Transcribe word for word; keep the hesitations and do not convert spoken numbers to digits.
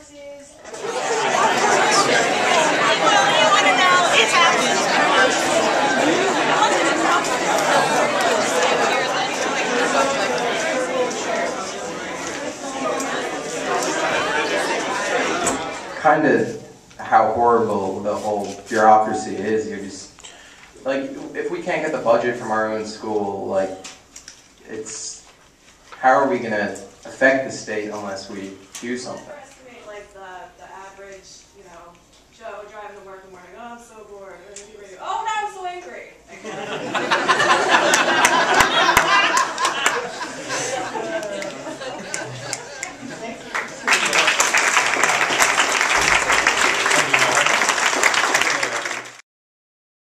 resources. Kind of how horrible the whole bureaucracy is. You're just, like, if we can't get the budget from our own school, like, it's, how are we going to affect the state unless we do something?